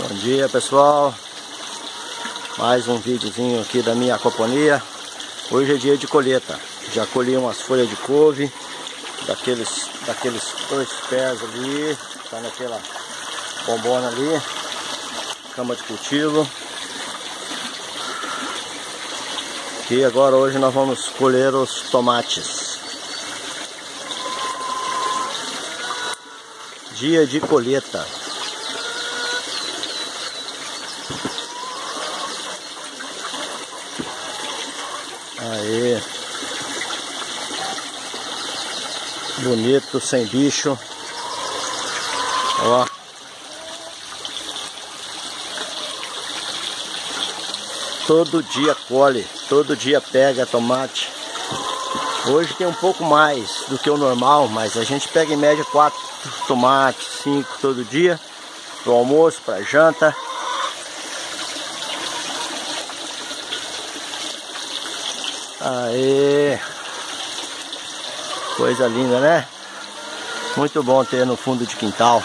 Bom dia, pessoal, mais um videozinho aqui da minha aquaponia. Hoje é dia de colheita. Já colhi umas folhas de couve daqueles 2 pés ali, tá naquela bombona ali, cama de cultivo. E agora hoje nós vamos colher os tomates. Dia de colheita. Aí, bonito, sem bicho. Ó, todo dia colhe, todo dia pega tomate. Hoje tem um pouco mais do que o normal, mas a gente pega em média 4 tomates, 5 todo dia, para o almoço, para janta. Aê, coisa linda, né? Muito bom ter no fundo de quintal.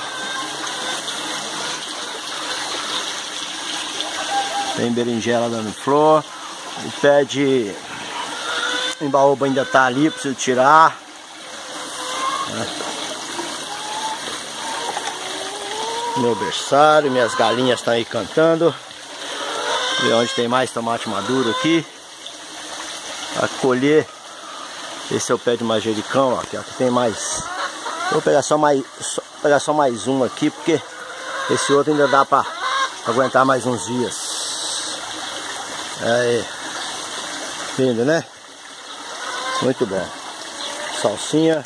Tem berinjela dando flor. O pé de embaúba ainda tá ali, preciso tirar. Meu berçário, minhas galinhas estão aí cantando. Ver onde tem mais tomate maduro aqui. A colher. Esse é o pé de manjericão, ó, aqui tem mais. Vou pegar só mais um aqui, porque esse outro ainda dá para aguentar mais uns dias. Aí, lindo, né? Muito bom. Salsinha.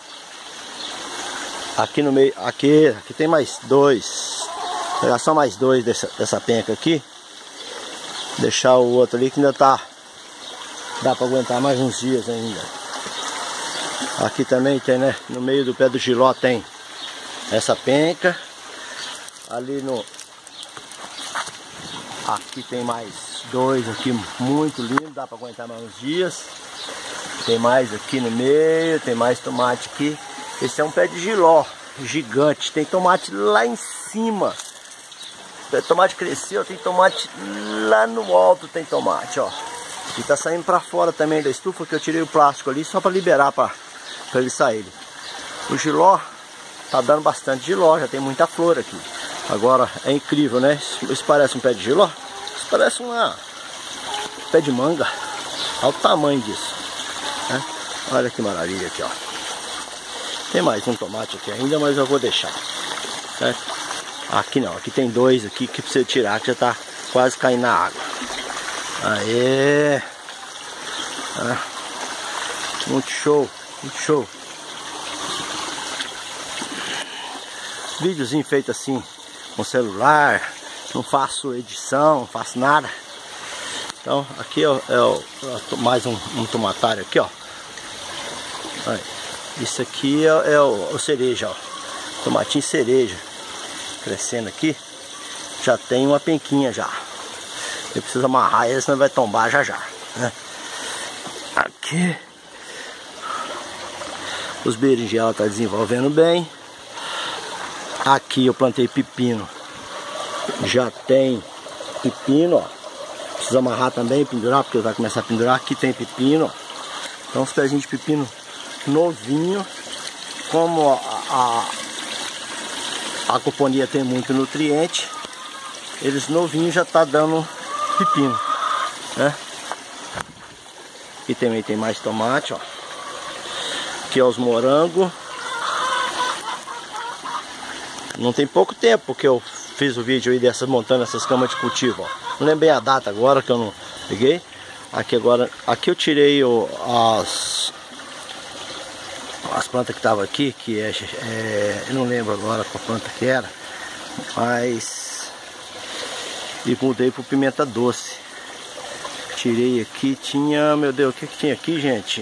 Aqui no meio, aqui tem mais 2. Vou pegar só mais 2 dessa penca aqui. Deixar o outro ali que ainda tá. Dá para aguentar mais uns dias ainda. Aqui também tem, né? No meio do pé do giló tem essa penca. Ali no... Aqui tem mais 2 aqui, muito lindo. Dá para aguentar mais uns dias. Tem mais aqui no meio. Tem mais tomate aqui. Esse é um pé de giló gigante. Tem tomate lá em cima. O tomate cresceu. Tem tomate lá no alto. Tem tomate, ó. E tá saindo pra fora também da estufa, que eu tirei o plástico ali só pra liberar pra eles saírem. O giló tá dando bastante giló, já tem muita flor aqui. Agora é incrível, né? Isso parece um pé de giló. Isso parece um pé de manga. Olha o tamanho disso, né? Olha que maravilha aqui, ó. Tem mais um tomate aqui ainda, mas eu vou deixar, certo? Aqui não, aqui tem 2 aqui que precisa tirar, que já tá quase caindo na água. Aê! Muito show, muito show. Videozinho feito assim com celular. Não faço edição, não faço nada. Então aqui é mais um tomatário aqui, ó. Aí, isso aqui é o cereja, ó. Tomatinho cereja. Crescendo aqui. Já tem uma penquinha já. Eu preciso amarrar ele, senão vai tombar já, né? Aqui os berinjela tá desenvolvendo bem. Aqui eu plantei pepino. Já tem pepino, ó. Preciso amarrar também, pendurar, porque vai começar a pendurar. Aqui tem pepino, ó. Então os pezinhos de pepino novinho. Como a aquaponia tem muito nutriente, eles novinhos já tá dando pepino, né? Aqui também tem mais tomate, ó. Aqui é os morangos. Não tem pouco tempo que eu fiz o vídeo aí dessas, montando essas camas de cultivo, ó. Não lembrei a data agora, que eu não peguei. Aqui agora, aqui eu tirei as plantas que estavam aqui, que eu não lembro agora qual planta que era, mas e mudei pro pimenta doce. Tirei aqui, tinha, meu Deus, o que tinha aqui, gente?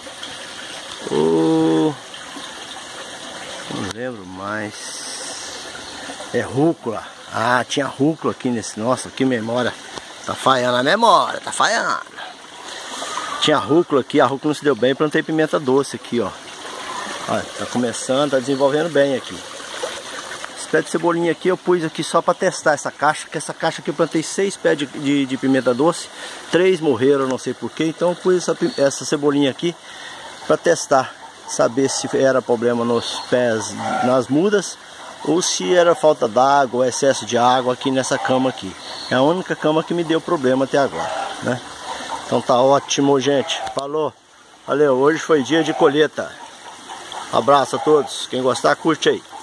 Não lembro mais. É rúcula. Ah, tinha rúcula aqui nesse. Nossa, que memória. Tá falhando a memória, tá falhando. Tinha rúcula aqui, a rúcula não se deu bem, plantei pimenta doce aqui, ó. Olha, tá começando, tá desenvolvendo bem aqui. pés de cebolinha aqui eu pus aqui só para testar essa caixa, que essa caixa aqui eu plantei 6 pés de pimenta doce, 3 morreram, não sei porquê, então eu pus essa cebolinha aqui para testar, saber se era problema nos pés, nas mudas, ou se era falta d'água ou excesso de água aqui nessa cama aqui. É a única cama que me deu problema até agora, né? Então tá ótimo, gente. Falou. Valeu, hoje foi dia de colheita. Abraço a todos. Quem gostar, curte aí.